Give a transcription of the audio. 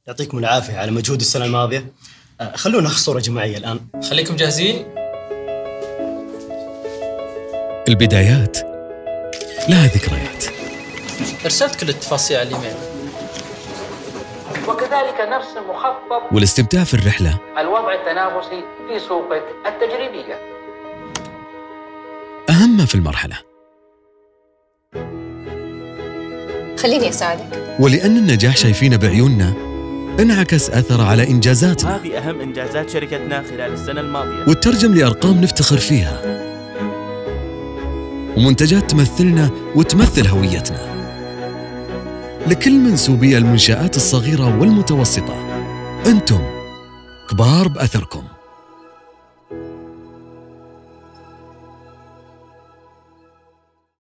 يعطيكم العافية على مجهود السنة الماضية. خلونا ناخذ صورة جماعية الآن. خليكم جاهزين. البدايات لها ذكريات. ارسلت كل التفاصيل على الإيميل. وكذلك نرسم مخطط والاستمتاع في الرحلة. الوضع التنافسي في سوقك التجريبية. أهم ما في المرحلة. خليني أساعدك. ولأن النجاح شايفينه بعيوننا انعكس أثر على إنجازاتنا. هذه أهم إنجازات شركتنا خلال السنة الماضية، وترجم لأرقام نفتخر فيها، ومنتجات تمثلنا وتمثل هويتنا. لكل منسوبي المنشآت الصغيرة والمتوسطة، أنتم كبار بأثركم.